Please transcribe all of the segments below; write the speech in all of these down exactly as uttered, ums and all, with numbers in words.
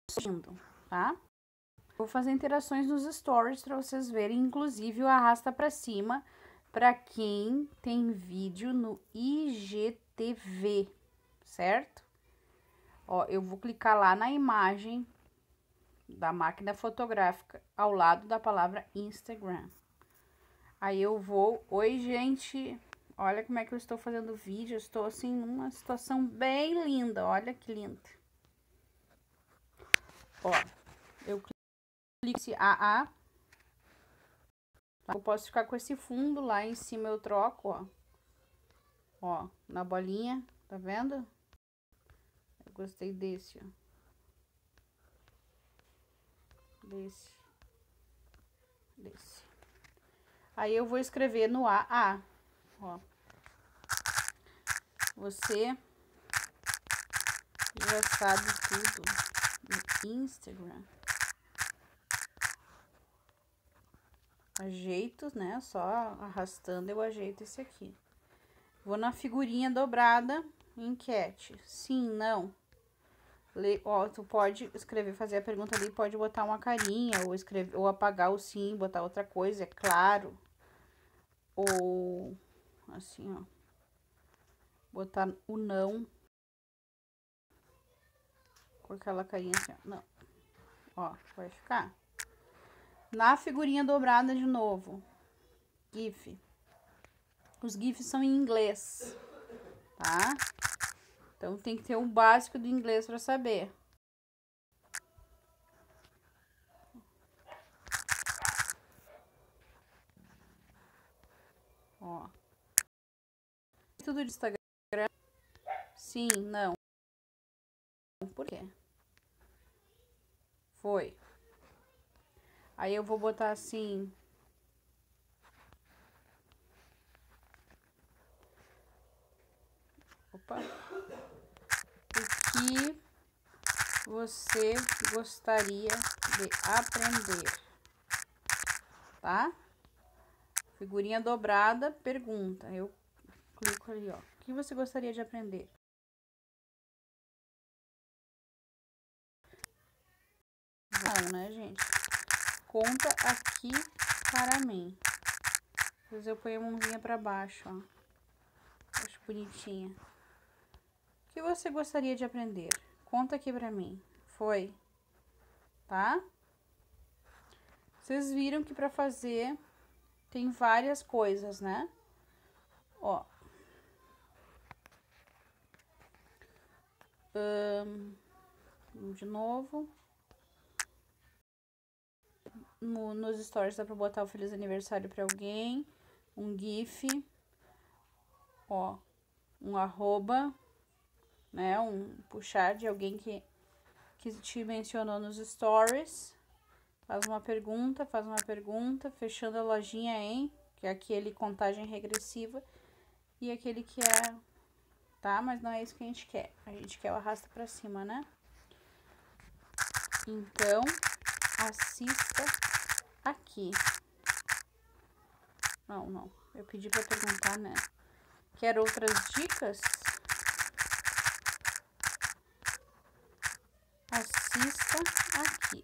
tá? Vou fazer interações nos stories para vocês verem, inclusive o arrasta para cima para quem tem vídeo no I G T V, certo? Ó, eu vou clicar lá na imagem da máquina fotográfica ao lado da palavra Instagram. Aí eu vou, oi gente, olha como é que eu estou fazendo vídeo, eu estou assim numa situação bem linda, olha que linda. Ó, eu clico esse A A, eu posso ficar com esse fundo lá em cima, eu troco, ó, ó, na bolinha, tá vendo? Eu gostei desse, ó, desse, desse. Aí eu vou escrever no A A, ó, você já sabe tudo no Instagram. Ajeito, né? Só arrastando eu ajeito esse aqui. Vou na figurinha dobrada, enquete. Sim, não. Le, ó, tu pode escrever, fazer a pergunta ali, pode botar uma carinha, ou escrever, ou apagar o sim, botar outra coisa, é claro. Ou assim, ó. Botar o não. Com aquela carinha assim, ó. Não. Ó, vai ficar. Na figurinha dobrada de novo. GIF. Os GIFs são em inglês, tá? Então tem que ter um básico do inglês para saber. Ó. Tudo de Instagram. Sim, não. Por quê? Foi. Aí eu vou botar assim. Opa. O que você gostaria de aprender? Tá? Figurinha dobrada, pergunta. Eu clico ali, ó. O que você gostaria de aprender? Não, né, gente? Conta aqui para mim. Depois eu ponho a mãozinha pra baixo, ó. Acho bonitinha. O que você gostaria de aprender? Conta aqui pra mim. Foi? Tá? Vocês viram que pra fazer tem várias coisas, né? Ó. Um, de novo. No, nos stories dá pra botar o feliz aniversário pra alguém. Um GIF. Ó. Um arroba. Né? Um puxar de alguém que, que te mencionou nos stories. Faz uma pergunta, faz uma pergunta. Fechando a lojinha em... Que é aquele contagem regressiva. E aquele que é... Tá? Mas não é isso que a gente quer. A gente quer o arrasta pra cima, né? Então, assista aqui. Não, não. Eu pedi pra perguntar, né? Quer outras dicas? Assista aqui.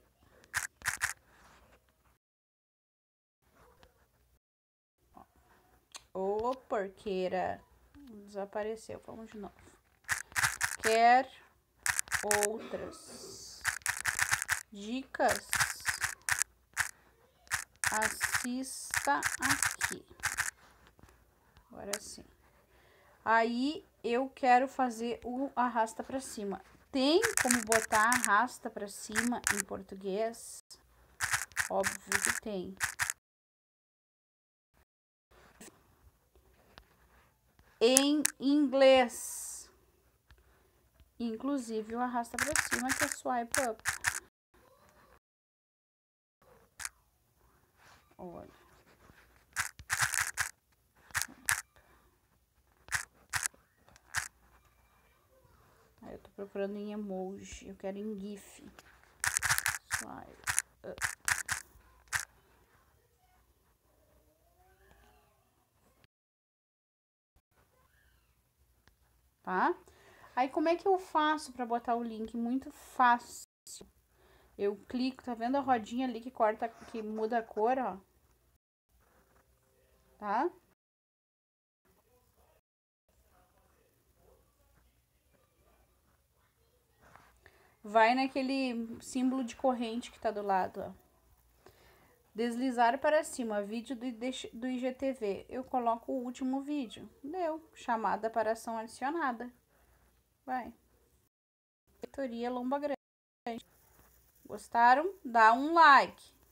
Ô, porqueira. Desapareceu. Vamos de novo. Quer outras dicas? Assista aqui. Agora sim. Aí eu quero fazer o arrasta pra cima. Tem como botar arrasta pra cima em português? Óbvio que tem. Em inglês. Inclusive o arrasta pra cima, que é swipe up. Olha. Aí eu tô procurando em emoji. Eu quero em GIF. Swipe up. Tá? Aí como é que eu faço pra botar o link? Muito fácil. Eu clico, tá vendo a rodinha ali que corta, que muda a cor, ó? Tá? Vai naquele símbolo de corrente que tá do lado, ó. Deslizar para cima, vídeo do, do I G T V. Eu coloco o último vídeo. Deu. Chamada para ação adicionada. Vai. Diretoria Lomba Grande. Gostaram? Dá um like.